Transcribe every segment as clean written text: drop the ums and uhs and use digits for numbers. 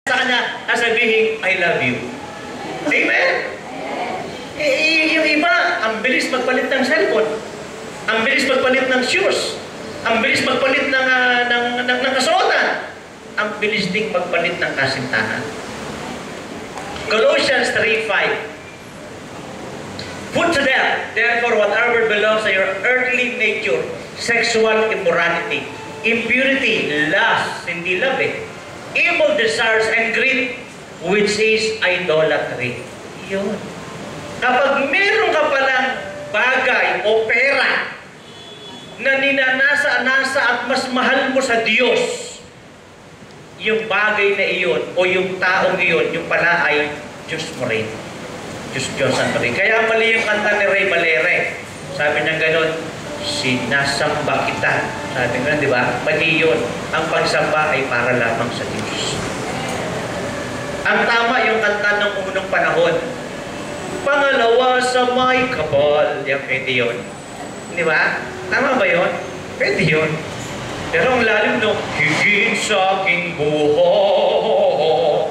sa kanya, sasabihin, I love you. Amen? Yung iba, ang bilis magpalit ng cellphone. Ang bilis magpalit ng shoes. Ang bilis magpalit ng kasuotan. Ang bilis ding magpalit ng kasintahan. Colossians 3:5. Put to death, therefore, whatever belongs to your earthly nature, sexual immorality, impurity, lust, hindi love evil desires, and greed, which is idolatry. Yun. Kapag meron ka palang bagay o pera na ninanasa-nasa at mas mahal mo sa Diyos, yung bagay na iyon o yung taong iyon, yung pala ay Diyos mo rin. Diyosan mo rin. Kaya mali yung kanta ni Ray Valere. Sabi niya ganun, sinasamba kita. Sabi nga, di ba? Mali yun. Ang pagsamba ay para lamang sa Diyos. Ang tama yung kanta ng unang panahon. Pangalawa sa may kapal. Yan, pwede yun. Di ba? Tama ba yun? Pwede yun. Pero ang lalim no, higit sa aking buho.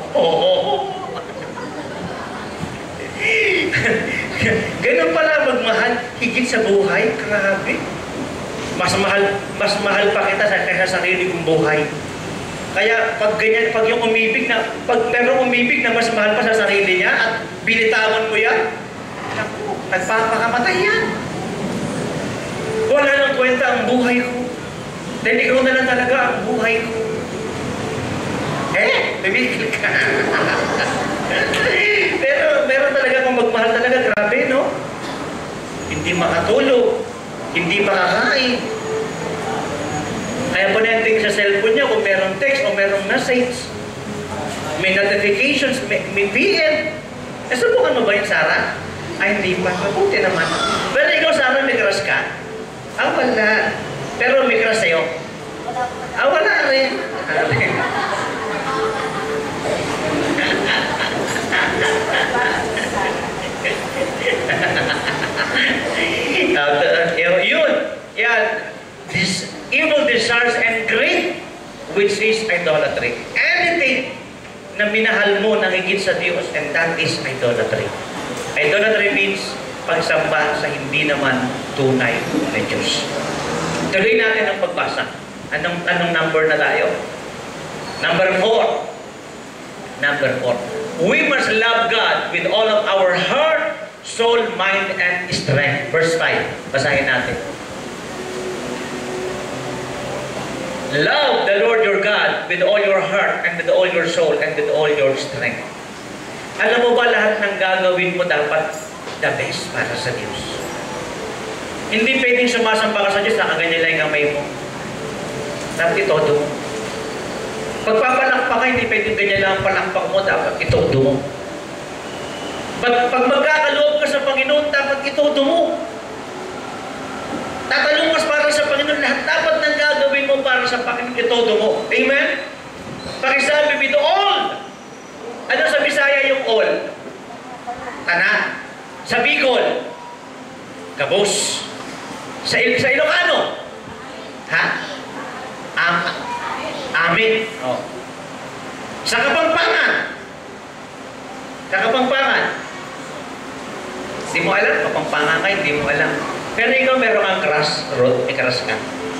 Ganun pala magmahal, higit sa buhay. Grabe. Mas mahal pa kita kaysa sa sarili kong buhay. Kaya pag ganyan, pag yung umibig na, pag merong umibig na mas mahal pa sa sarili niya at binitawan mo yan, naku, nagpapakamatay yan. Wala nang kwenta ang buhay ko. Dahil ikaw na lang talaga ang buhay ko. Tumigil ka. Pero meron talaga kung magmahal talaga, grabe, no? Hindi makatulog, hindi makakain. Kaya panenting sa cellphone niya kung merong text o merong message. May notifications, may PM. Subukan mo ba yun, Sarah? Ay, hindi pa. Mabuti naman. Pero ikaw, Sarah, may crush ka? Wala. Pero may crush sa'yo? Wala rin. Yun. Yan. This evil desires and greed, which is idolatry. Anything na minahal mo na higit sa Diyos, and that is idolatry. Idolatry means pagsamba sa hindi naman tunay na Diyos. Tuloy natin ang pagbasa. Anong number na tayo? Number 4. Number 4. We must love God with all of our heart, soul, mind, and strength. Verse 5. Basahin natin. Love the Lord your God with all your heart and with all your soul and with all your strength. Alam mo ba lahat ng gagawin mo dapat the best para sa Diyos? Hindi pwedeng sumasampa ka sa Diyos, nakaganyan lang yung kamay mo. Dapat itodo mo. Pagpapalakpak ka, hindi pwedeng ganyan lang ang palakpak mo, dapat itodo mo. Pag magkakaloob ka sa Panginoon, dapat itodo mo. Tatalungkas para sa Panginoon, lahat dapat ng gagawin mo para sa Panginoon, itodo mo. Amen? Pakisabi with all. Ano sa Bisaya yung all? Tanan. Sa Bicol, Kabos. Sa Ilocano, Amin. Oh. Sa Kapampangan, hindi mo alam, Kapampangan ka, hindi mo alam. Pero ikaw meron kang crush, may crush ka.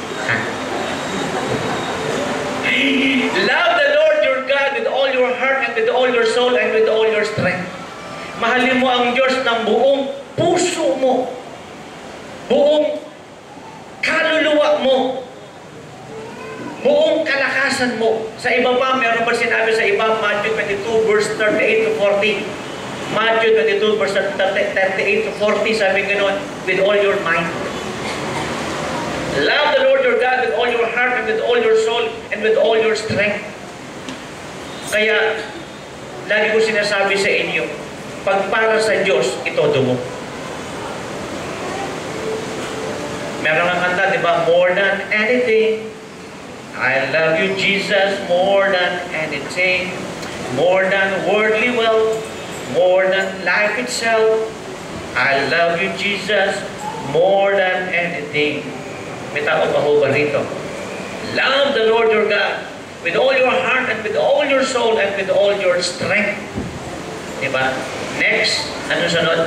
Love the Lord your God with all your heart and with all your soul and with all your strength. Mahalin mo ang Diyos ng buong puso mo, buong kaluluwa mo, buong kalakasan mo. Sa iba pa, meron pa sinabi sa iba, Matthew 22 verse 38 to 40. Matthew 22 verse 38 to 40, sabi gano'n, with all your mind. Love the Lord your God with all your heart and with all your soul and with all your strength. Kaya, lagi ko sinasabi sa inyo, pag para sa Diyos, itodo mo. Meron ang kanta, di ba? More than anything, I love you, Jesus, more than anything, more than worldly wealth, more than life itself. I love you, Jesus, more than anything. May tao pa ho ba rito? Love the Lord your God with all your heart and with all your soul and with all your strength. Diba? Next, ano sunod?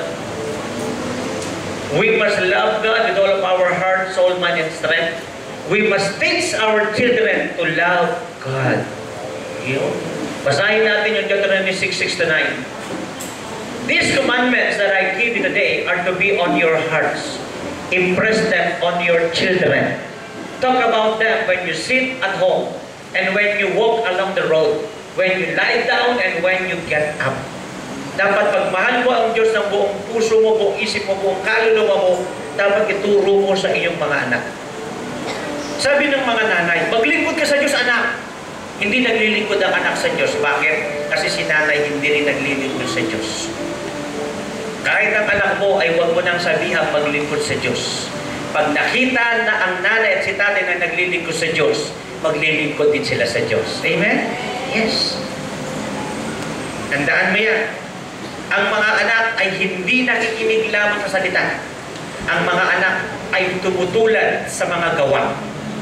We must love God with all of our heart, soul, mind, and strength. We must teach our children to love God. Yun. Basahin natin yung Deuteronomy 6:6-9. These commandments that I give you today are to be on your hearts. Impress them on your children. Talk about them when you sit at home and when you walk along the road, when you lie down and when you get up. Dapat pagmahal mo ang Diyos ng buong puso mo, buong isip mo, buong kaluluwa mo, dapat ituro mo sa iyong mga anak. Sabi ng mga nanay, maglingkod ka sa Diyos, anak. Hindi naglilingkod ang anak sa Diyos. Bakit? Kasi si nanay hindi rin naglilingkod sa Diyos. Kahit ang anak mo ay huwag mo nang sabihan maglingkod sa Diyos. Pag nakita na ang nanay at si tatay na naglilingkod sa Diyos, maglilingkod din sila sa Diyos. Amen? Yes. Tandaan mo yan. Ang mga anak ay hindi nakikinig lamang sa salita. Ang mga anak ay tumutulad sa mga gawa.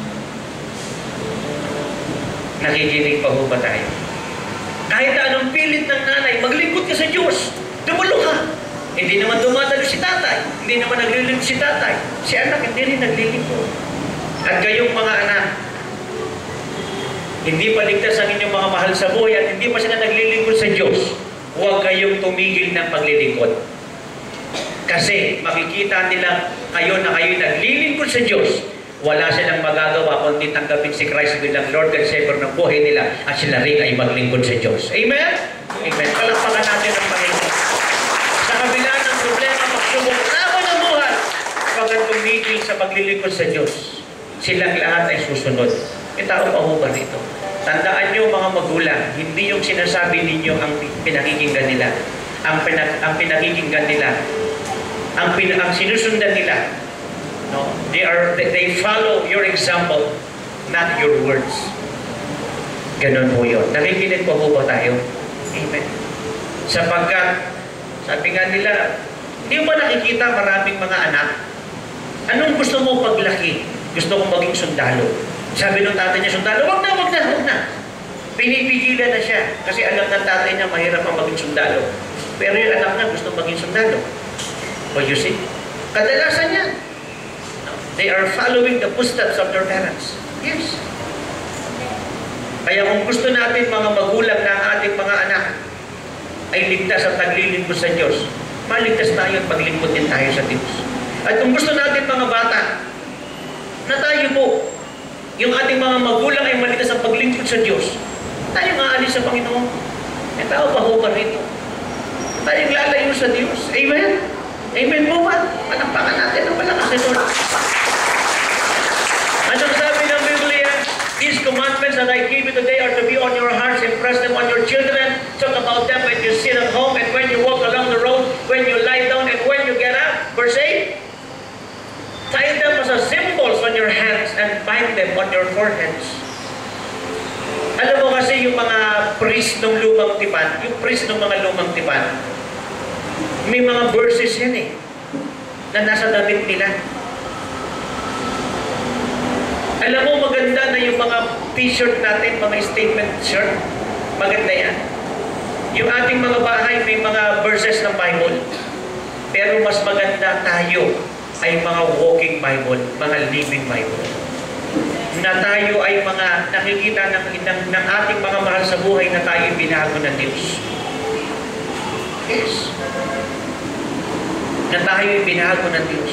Nakikinig pa ho ba tayo? Kahit anong pilit ng nanay, maglingkod ka sa Diyos. Dumulong ka. Hindi naman dumadalo si tatay. Hindi naman naglilingkod si tatay. Si anak hindi rin naglilingkod. At kayong mga anak, hindi pa ligtas ang inyong mga mahal sa buhay at hindi pa sila naglilingkod sa Diyos, huwag kayong tumigil ng paglilingkod. Kasi makikita nila kayo na kayo'y naglilingkod sa Diyos, wala silang magagawa kundi tanggapin si Christ bilang Lord and Savior ng buhay nila at sila rin ay maglingkod sa Diyos. Amen? Amen. Palakpakan natin ang Panginoon. Sa kabila ng problema, pagsubok, laban ang buhay, pag tumigil sa paglilingkod sa Diyos, silang lahat ay susunod. Itao pa ho ba rito? Tandaan nyo mga magulang, hindi yung sinasabi ninyo ang pinakikinggan nila. Ang pinakikinggan nila. Ang sinusundan nila. No? They follow your example, not your words. Ganon po yun. Nakikinig po ba tayo? Amen. Sapagkat, sabi nga nila, hindi mo ba nakikita maraming mga anak? Anong gusto mo paglaki? Gusto kong maging sundalo. Sabi ng tatay niya, sundalo, wag na. Pinipigilan na siya. Kasi alam ng tatay niya, mahirap ang maging sundalo. Pero yung anak niya, gusto maging sundalo. What you see? Kadalasan yan. They are following the footsteps of their parents. Yes. Kaya kung gusto natin mga magulang ng ating mga anak ay ligtas at naglilingkod sa Diyos, maligtas tayo at maglingkod din tayo sa Diyos. At kung gusto natin mga bata, na tayo po, yung ating mga magulang ay maligtas at paglingkod sa Diyos, tayo nga alis sa Panginoon. E tao pa ho ba rito? Tayong lalayo sa Diyos. Amen? Amen po ba? Palakpakan natin ang malakas ni Lord. Anong sabi ng Biblia? These commandments that I give you today are to be on your hearts, impress them on your children, talk about them when you sit at home and when you walk along the road, when you lie down and when you get up. Verse 8, tie them as a symbols on your hands and bind them on your foreheads. Alam mo kasi yung mga priest ng lumang tipan, yung priest ng mga lumang tipan, may mga verses yan eh, na nasa damit nila. Alam mo, maganda na yung mga t-shirt natin, mga statement shirt. Maganda yan. Yung ating mga bahay, may mga verses ng Bible. Pero mas maganda tayo ay mga walking Bible, mga living Bible. Na tayo ay mga nakikita ng ating mga mahal sa buhay na tayo binago ng Diyos. Yes. Na tayo binago ng Diyos.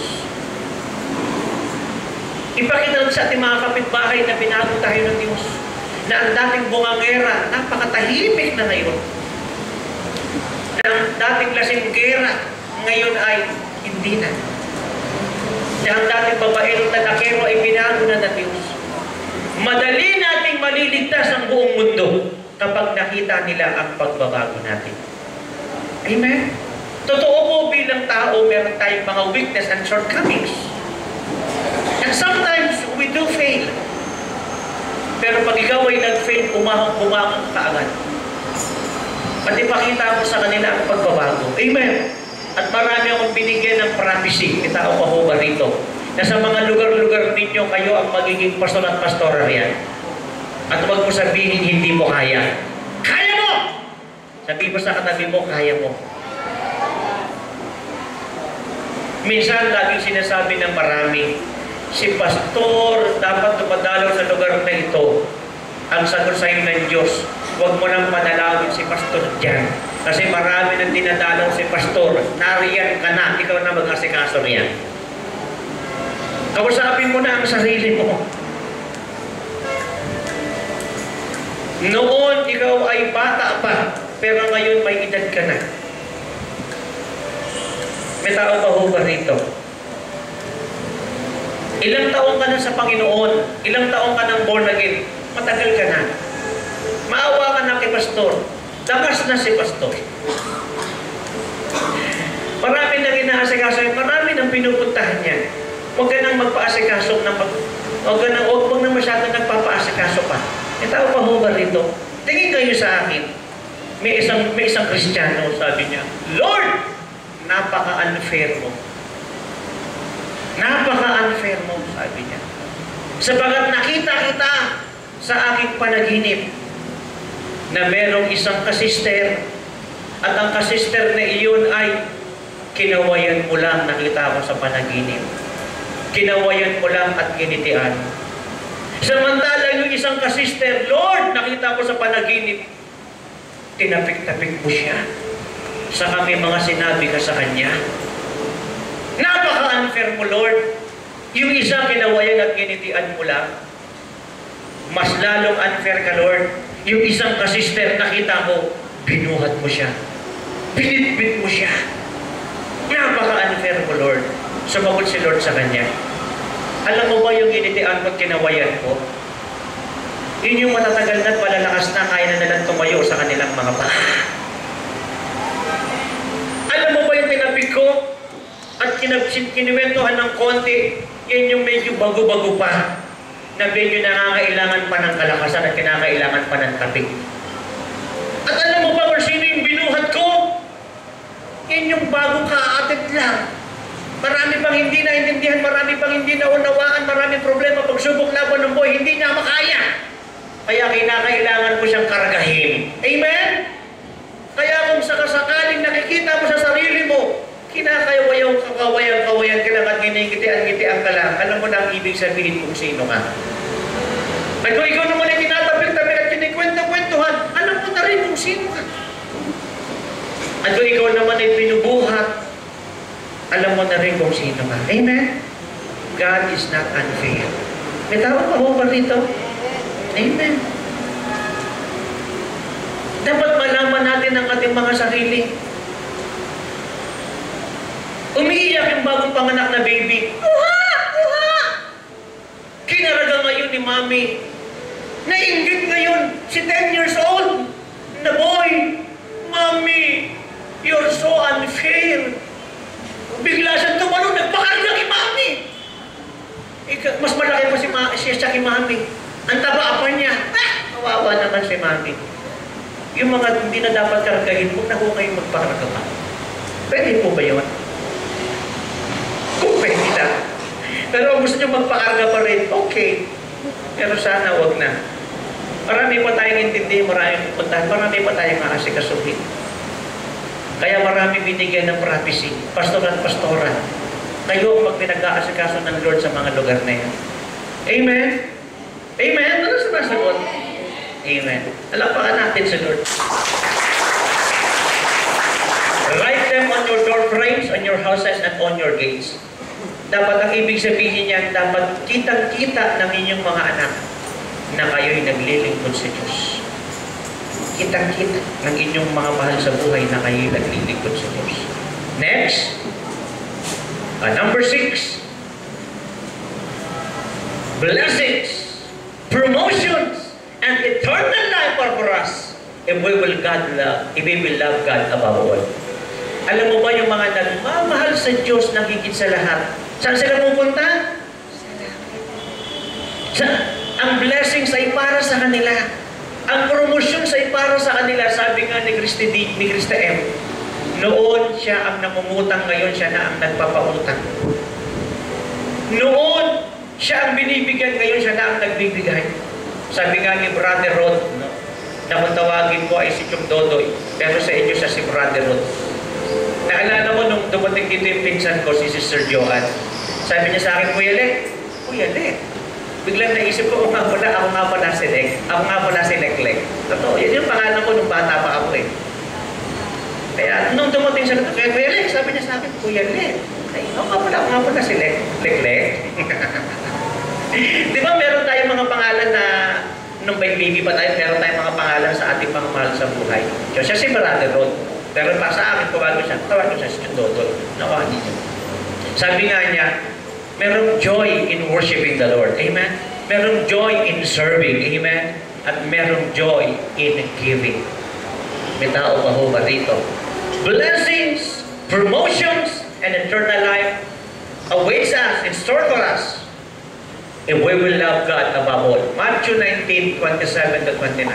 Ipakita sa ating mga kapitbahay na binago tayo ng Diyos. Na ang dating bungangera, napakatahimik na ngayon. Na ang dating lasinggera, ngayon ay hindi na. Na ang dating babaerong lalakero ay binago na ng Diyos. Madali nating maliligtas ang buong mundo kapag nakita nila ang pagbabago natin. Amen? Totoo po bilang tao, meron tayong mga weakness and shortcomings. And sometimes, we do fail. Pero pag ikaw ay nag-fail, umahang ka agad. At ipakita mo sa kanila ang pagbabago. Amen? At marami akong binigyan ng prophecy. Kita ko pa ho ba rito? Na sa mga lugar-lugar ninyo, kayo ang magiging pastor at pastora riyan. At huwag mo sabihin, hindi mo kaya. Kaya mo! Sabihin mo sa katabi mo, kaya mo. Minsan, laging sinasabi ng marami, si pastor dapat dumadalaw sa lugar na ito. Ang sagot sa iyo ng Diyos, huwag mo nang panalawin si pastor dyan. Kasi marami nang dinadalaw si pastor. Nariyan ka na, ikaw na mag-asikaso niya. Kausapin mo na ang sarili mo. Noon, ikaw ay bata pa, pero ngayon may edad ka na. May tao ba ho ba rito? Ilang taong ka na sa Panginoon? Ilang taong ka nang born again? Matagal ka na. Maawa ka na kay pastor. Lakas na si pastor. Marami nang inaasikaso, marami nang pinupuntahan niya. Huwag ka nang magpaasikaso ng huwag nang masyado nagpapaasikaso pa. May tao pa ho ba rito? Tingin kayo sa akin. May isang Kristiyano, sabi niya, Lord, napaka-unfair mo. Napaka-unfair mo, sabi niya. Sapagat nakita kita sa aking panaginip na merong isang kasister at ang kasister na iyon ay kinawayan mo lang, nakita ko sa panaginip. Kinawayan mo lang at ginitian. Samantala yung isang kasister, Lord, nakita ko sa panaginip, tinapik-tapik mo siya. Sa kami mga sinabi ka sa kanya. Napaka-unfair mo, Lord. Yung isa kinawayan at ginitian mo lang. Mas lalong unfair ka, Lord. Yung isang kasister, nakita mo, binuhat mo siya. Pinitbit mo siya. Napaka-unfair mo, Lord. Sumagot si Lord sa kanya. Alam mo ba yung ginitian mo at kinawayan ko? Yun yung matatagal na at malalakas na kaya na nilang tumayo sa kanilang mga paa. Alam mo ba yung tinapik ko at kinuwentuhan ng konti, yan yung medyo bago-bago pa na medyo nakakailangan pa ng kalakasan at kinakailangan pa ng tapik. At alam mo ba kung sino yung binuhat ko? Yan yung bago kaatid lang. Marami pang hindi naintindihan, marami pang hindi naunawaan, marami problema, pagsubok laban ng buhay, hindi niya makaya. Kaya kinakailangan ko siyang kargahin. Amen? Kaya kung sakasakaling nakikita mo sa sarili mo, kinakawayan ka lang at ginigitian-gitian ka lang, alam mo na ang ibig sabihin kung sino ka. At kung ikaw naman ay tinatapik-tapik at kinikwento-kwentuhan, alam mo na rin kung sino ka. At kung ikaw naman ay binubuhat, alam mo na rin kung sino ka. Amen? God is not unfair. May tao pa ho ba rito? Amen. Dapat malaman natin ang ating mga sarili. Umiiyak yung bagong panganak na baby. Uha! Uha! Kinaraga ngayon ni Mami. Nainggit ngayon si 10 years old na boy. Mami, you're so unfair. Bigla siyang tumalon, nagpakarga kay Mami. Mas malaki pa siya kay Mami. Ang taba pa niya. Kawawa naman si Mami. Yung mga hindi na dapat kargahin, huwag na ho kayong magpakarga pa. Pwede po ba yun? Kung pwede lang. Pero kung gusto nyo magpakarga pa rin, okay. Pero sana huwag na. Marami pa tayong intindi, marami pupuntahan, marami pa tayong maasikasuhin. Kaya marami binigyan ng prophecy, pastor at pastora. Kayo ang magpinag-aasikaso ng Lord sa mga lugar na yan. Amen? Amen? Ano sumasagot? Amen. Alapakan natin sa Lord. Write them on your door frames, on your houses, and on your gates. Dapat ang ibig sabihin niyan, dapat kitang-kita ng inyong mga anak na kayo'y naglilingkod sa Diyos. Kitang-kita ng inyong mga mahal sa buhay na kayo'y naglilingkod sa Diyos. Next. Number 6. Blessings, promotions, and eternal life are for us if we will love God above all. Alam mo ba yung mga nagmamahal sa Diyos na higit sa lahat? Saan sila pupunta? Ang blessings ay para sa kanila. Ang promotions ay para sa kanila. Sabi nga ni Krista M. Noon siya ang namumutang, ngayon siya na ang nagpapautang. Noon siya ang binibigyan, ngayon siya na ang nagbibigay. Sabi nga ni Brother Rod, no, na kung tawagin ko ay si Chong Dodoy, pero sa inyo siya si Brother Rod. Naalala mo nung dumating dito yung pinsan ko, si Sister Joanne, sabi niya sa akin, Kuya Lek, biglang naisip ko, ako nga pala si Leklek. Totoo, yan yung pangalan ko nung bata pa ako eh. Kaya nung dumating siya, kaya Kuya Lek, sabi niya sa akin, Kuya Lek, ako nga pala si Leklek. Di ba meron tayong mga pangalan na nung baby pa tayo, meron tayong mga pangalan sa ating mga mahal sa buhay. So, siya si Brother Rod. Pero pa sa akin, tawagin siya si Dodoy. Nakuha niyo. Sabi nga niya, merong joy in worshiping the Lord. Amen? Merong joy in serving. Amen? At merong joy in giving. May tao pa ho ba rito? Blessings, promotions, and eternal life awaits us in store for us if we will love God above all. Matthew 19:27-29.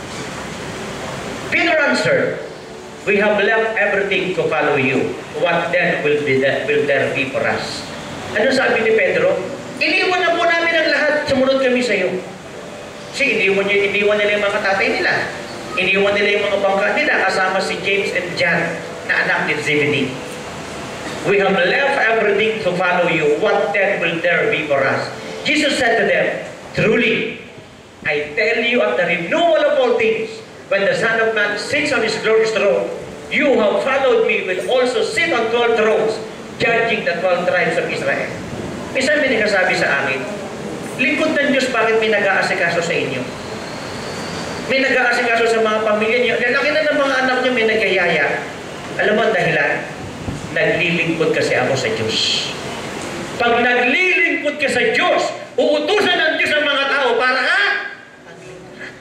Peter answered, we have left everything to follow you. What then will there be for us? Ano sabi ni Pedro? Iniwan na po namin ang lahat, sumunod kami sa iyo. Kasi iniwan nila yung mga tatay nila. Iniwan nila yung mga bangka nila kasama si James and John na anak ni Zebedee. We have left everything to follow you. What then will there be for us? Jesus said to them, truly, I tell you at the renewal of all things, when the Son of Man sits on his glorious throne, you who have followed me will also sit on 12 thrones, judging the 12 tribes of Israel. Minsan may nagsasabi sa akin, lingkod ng Diyos, bakit may nag-aasikaso sa inyo? May nag-aasikaso sa mga pamilya niyo. Lalaki na ng mga anak niyo, may nagyayaya. Alam mo ang dahilan? Naglilingkod kasi ako sa Diyos. Pag naglilingkod ka sa Diyos, uutusan ng Diyos ang mga tao para ka maglingkod.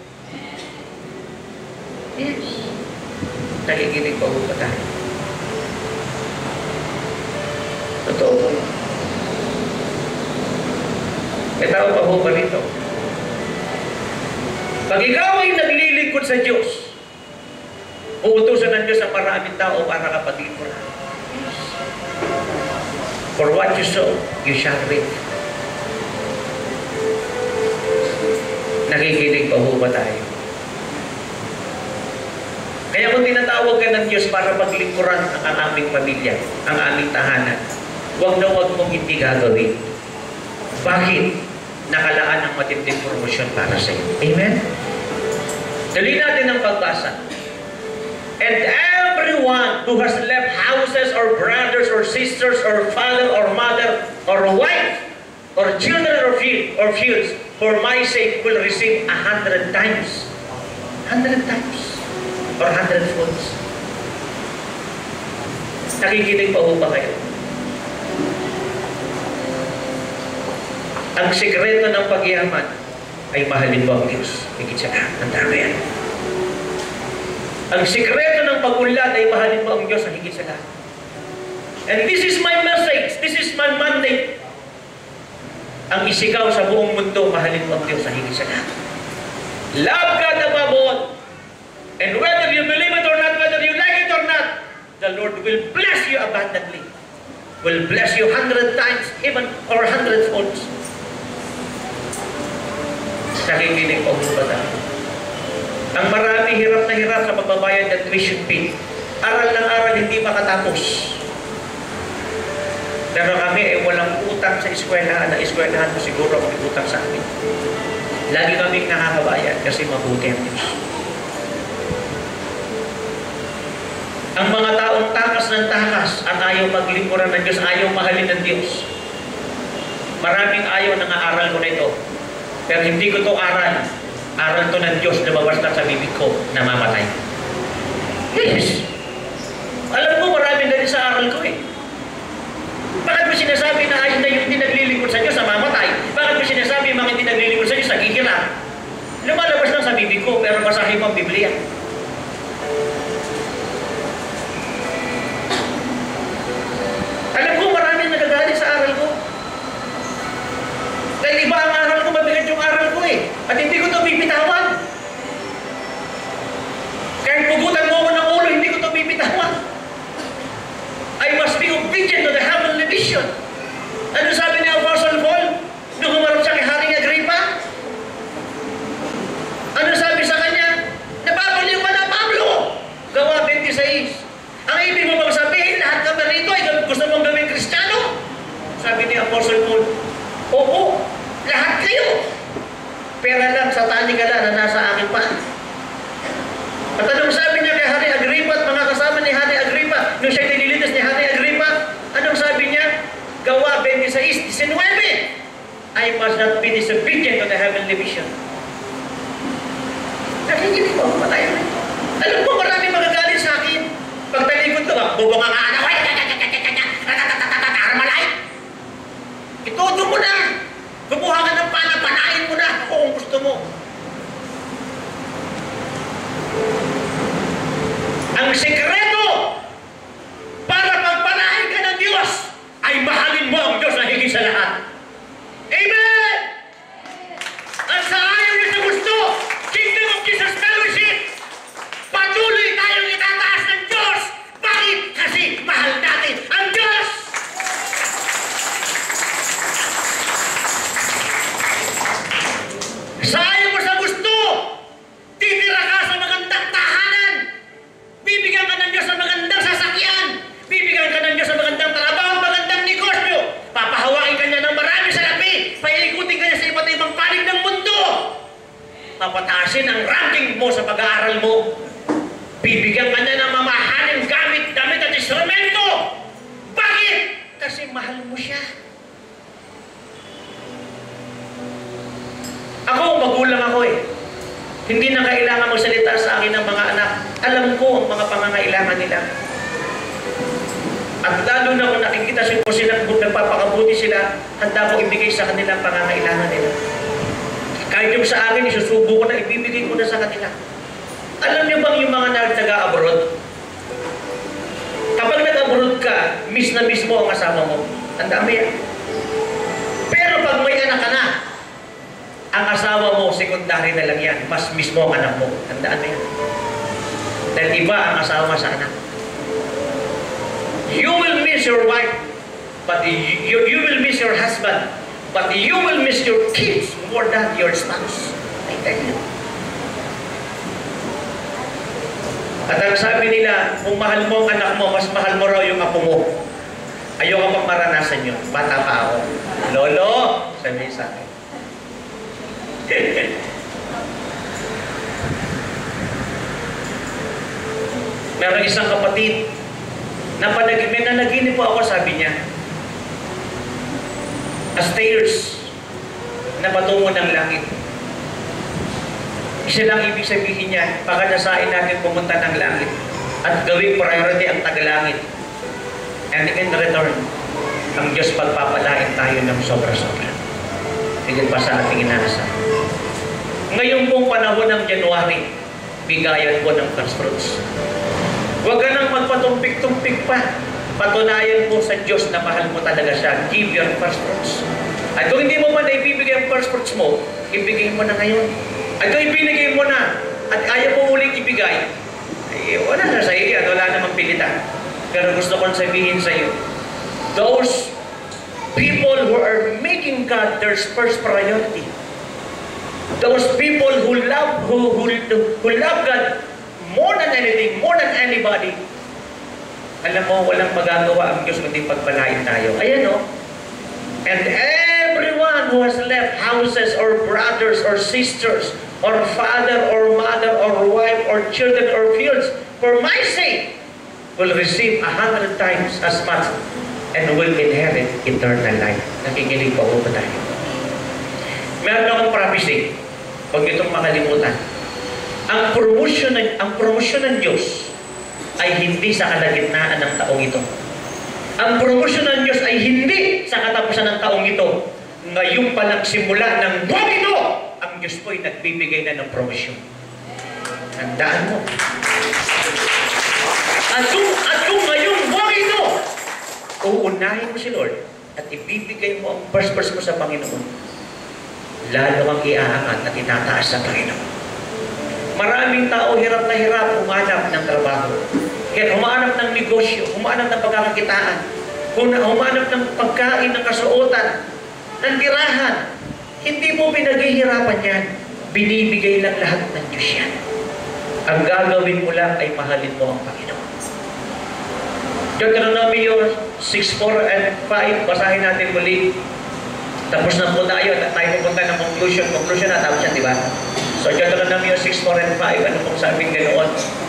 Yes. Nakikinig pa ba tayo? Totoo po. May tao pa ba rito? Pag ikaw ay naglilingkod sa Diyos, uutusan ng Diyos ang maraming tao para kapatid mo na. For what you sow, you shall reap. Nakikinig pa ba tayo? Kaya kung tinatawag ka ng Diyos para paglingkuran ang aming pamilya, ang aming tahanan, huwag na huwag mong hindi gagawin. Bakit? Nakalaan ang matinding promosyon para sa iyo. Amen? Dali natin ang pagbasa. And everyone who has left houses or brothers or sisters or father or mother or wife or children or fields for my sake will receive 100 times. 100 times. Or 100 folds. Nakikinig pa ba kayo? Ang sikreto ng pagyaman ay mahalin mo ang Diyos. Higit sa lahat. Ang dami yan. Ang sikreto ng pag-unlad ay mahalin mo ang Diyos ang higit sa lahat. And this is my message. This is my mandate. Ang isigaw sa buong mundo, mahalin mo ang Diyos ang higit sa lahat. Love God above all. And whether you believe it or not, whether you like it or not, the Lord will bless you abundantly. Will bless you 100 times, even or 100 folds. Nakikinig po ba tayo? Ang marami hirap na hirap sa pagbabayad ng tuition fee. Aral ng aral, hindi makatapos. Pero kami ay walang utang sa eskwelahan. Na eskwelahan mo siguro may utang sa amin. Lagi kaming nakakabayad kasi mabuti ang Diyos. Ang mga taong takas ng takas at ayaw maglingkuran ng Diyos, ayaw mahalin ng Diyos. Maraming ayaw ng aaral ko na ito. Pero hindi ko ito aral. Aral to ng Diyos, lumabas lang sa bibig ko, namamatay. Yes! Alam mo, maraming na rin sa aral ko eh. Bakit mo sinasabi na ayun na yung hindi naglilingkod sa Diyos, namamatay? Bakit mo sinasabi yung mga hindi naglilingkod sa Diyos, nagkikira? Lumalabas lang sa bibig ko, pero basahin mo ang Biblia. Alam ko, maraming nagagalit sa aral ko. Dahil iba ang aral ko, mabigat yung aral ko eh. At hindi ko ito bibitawan. Kahit pugutan mo ako ng ulo, hindi ko ito bibitawan. I must be obedient to the heavenly vision. Ano sabi ni Apostle Paul? Nung humarap siya kay Haring Agrippa? satanikala na nasa akin pa. At anong sabi niya kay Hari Agripa at mga kasama ni Hari Agripa nung siya nililitis ni Hari Agripa? Anong sabi niya? Gawa 26:19, I must not be disobedient to the heavenly vision. Nakikinig mo ako tayo. Alam mo, marami magagalit sa akin. Pag talikod ko, bubong ang anak ko, armalay. Ituto mo na. Kumuha ka ng panain mo na kung gusto mo. Ang sekreto para pagpalain ka ng Diyos ay mahalin mo ang Diyos na higit sa lahat. Amen! At sa ayaw niya sa gusto, Kingdom of Jesus Fellowship, patuloy tayong itataas ng Diyos. Bakit? Kasi mahal natin ang Diyos! Sa ayaw mo sa gusto, titira ka sa magandang tahanan. Bibigyan ka ng Diyos sa magandang sasakyan. Bibigyan ka ng Diyos sa magandang trabaho, magandang negosyo. Papahawain ka niya ng marami sa lapi. Paikutin ka niya sa iba't ibang panig ng mundo. Papataasin ang ranking mo sa pag-aaral mo. Bibigyan ka niya ng mamahaling gamit at instrumento. Bakit? Kasi mahal mo siya. Ako, magulang ako eh. Hindi na kailangan magsalita sa akin ng mga anak. Alam ko ang mga pangangailangan nila. At lalo na kung nakikita ko sila, kung nagpapakabuti sila, handa ko ibigay sa kanila ang pangangailangan nila. Kahit yung sa akin, isusubo ko na, ibibigay ko na sa kanila. Alam niyo bang yung mga nag-abroad? Kapag nag-abroad ka, miss na miss mo ang asawa mo. Tandaan mo yan. Pero pag may anak ka na, ang asawa mo, sekundary na lang yan. Mas mismo ang anak mo. Tandaan mo yan. Dahil iba ang asawa sa anak. You will miss your wife, but you will miss your husband, but you will miss your kids more than your spouse. I tell you. At ang sabi nila, kung mahal mo ang anak mo, mas mahal mo raw yung apo mo. Ayoko pang maranasan yun. Bata pa ako. Lolo, sabi sa akin. Meron isang kapatid na may nanaginip po ako, sabi niya, as stairs na patungo ng langit. Isa lang ibig sabihin niya, pagkanasain natin pumunta ng langit at gawing priority ang tagalangit. And in return, ang Diyos pagpapalain tayo ng sobra-sobra. Higit pa sa ating inaasal. Ngayon pong panahon ng January, bigayan po ng first fruits. Huwag ka nang magpatumpik-tumpik pa. Patunayan mo sa Diyos na mahal mo talaga siya. Give your first fruits. At kung hindi mo man na ibibigay ang first fruits mo, ibigay mo na ngayon. At kung ibinigay mo na at ayaw mo uling ibigay, eh, wala na sa iyo. Wala namang pilitan. Pero gusto kong sabihin sa iyo, those people who are making God their first priority, those people who love God more than anything, more than anybody, alam mo, walang magagawa ang Diyos kundi pagpalain tayo. Ayan o. And everyone who has left houses or brothers or sisters or father or mother or wife or children or fields for my sake will receive 100 times as much and will inherit eternal life. Nakikinig pa ko ba tayo? Meron akong prophecy. Huwag itong makalimutan. Ang promosyon ng Diyos ay hindi sa kalagitnaan ng taong ito. Ang promosyon ng Diyos ay hindi sa katapusan ng taong ito. Ngayon pa nagsimula ng buwan ito, ang Diyos po ay nagbibigay na ng promosyon. Tandaan mo. At kung ngayong buwan ito, uunahin mo si Lord at ibibigay mo ang first mo sa Panginoon, lalo kang iaangat at itataas sa Panginoon. Maraming tao hirap na hirap humanap ng trabaho. Kaya humanap ng negosyo, humanap ng pagkakakitaan, humanap ng pagkain, ng kasuotan, ng tirahan. Hindi mo pinaghihirapan yan. Binibigay lang lahat ng Diyos yan. Ang gagawin mo lang ay mahalin mo ang Panginoon. Deuteronomy 6:4 and 5, basahin natin muli. Tapos na po tayo, at tayo pupunta ng conclusion. Conclusion na tapos yan, di ba? So, dyan lang namin yung 6, 4, and 5. Ano pong sabing ganoon?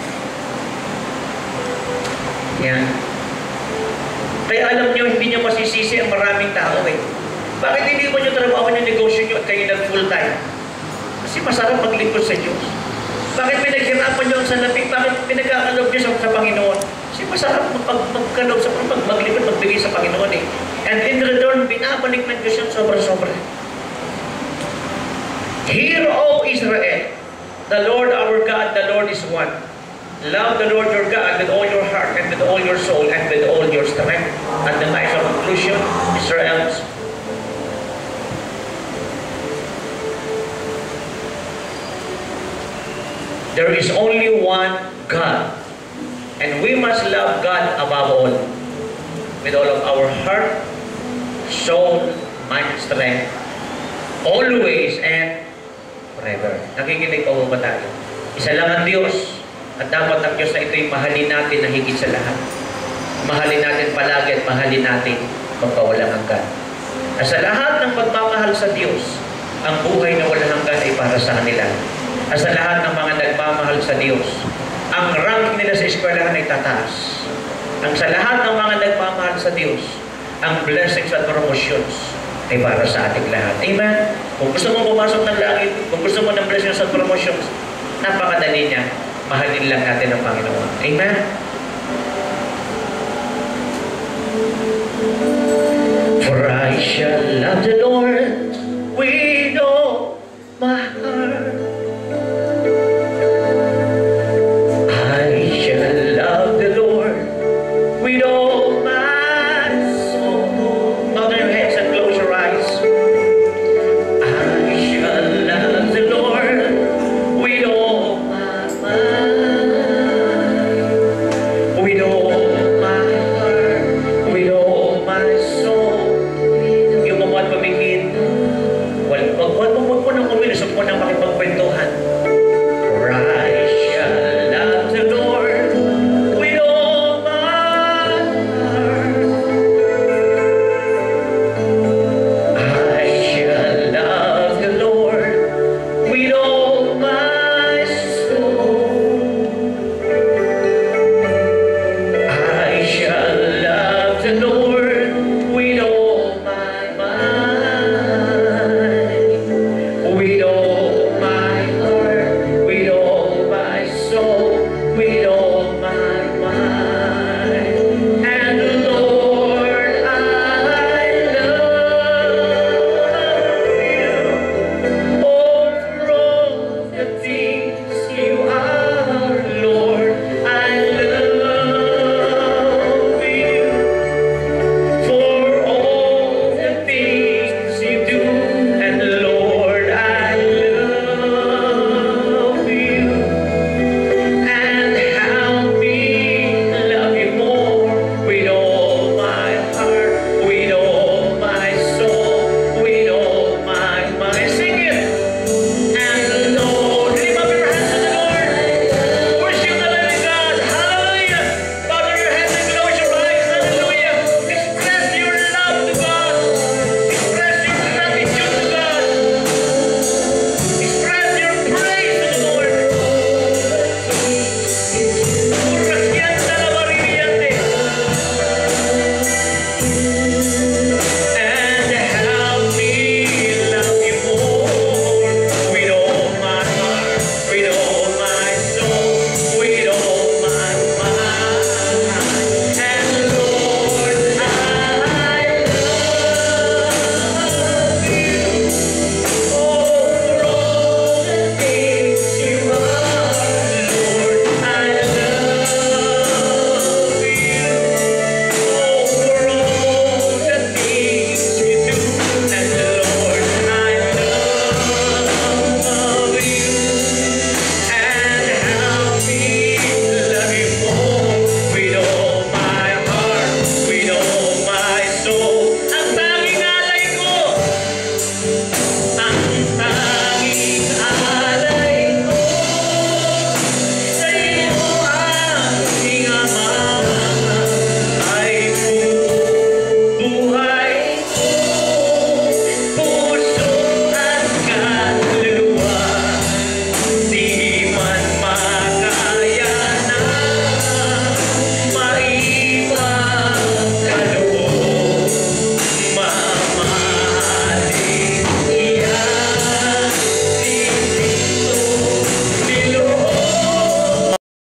Yan. Kaya alam nyo, hindi nyo masisisi ang maraming tao eh. Bakit hindi mo nyo trabaho yung negosyo nyo at kayo nag-full time? Kasi masarap maglingkod sa Diyos. Bakit pinaghirapan nyo ang salapi? Bakit pinagkakalob nyo sa Panginoon? Kasi masarap magkalob sa maglingkod, magbigay sa Panginoon eh. And in return, binabalik ng Diyos yung sobra-sobra. Hear, O Israel, the Lord our God, the Lord is one. Love the Lord your God with all your heart and with all your soul and with all your strength. At the nice conclusion, Israel's there is only one God, and we must love God above all, with all of our heart, soul, mind, strength, always and forever. Nakikinig po ba tayo? Isa lang ang Diyos, at dapat ang Diyos na ito'y mahalin natin na higit sa lahat. Mahalin natin palagi at mahalin natin magpawalang hanggan. At sa lahat ng pagmamahal sa Diyos, ang buhay na walang hanggan ay para sa kanila. At sa lahat ng mga nagmamahal sa Diyos, ang rank nila sa eskwelahan ay tataas. Ang sa lahat ng mga nagmamahal sa Diyos, ang blessings at promotions ay para sa ating lahat. Amen? Kung gusto mo pumasok ng langit, kung gusto mo ng blessings at promotions, napakadali niya. Mahalin lang natin ang Panginoon. Amen? For I shall love the Lord